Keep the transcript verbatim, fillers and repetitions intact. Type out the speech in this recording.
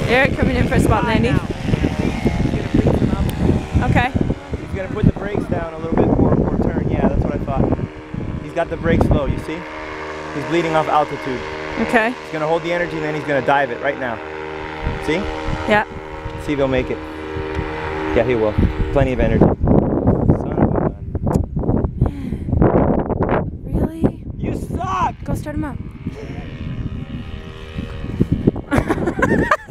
Eric coming in for a spot landing. Okay. He's gonna put the brakes down a little bit for, for turn. Yeah, that's what I thought. He's got the brakes low, you see? He's bleeding off altitude. Okay. He's gonna hold the energy and then he's gonna dive it right now. See? Yeah. See if he'll make it. Yeah, he will. Plenty of energy. Son of a gun. Really? You suck! Go start him up.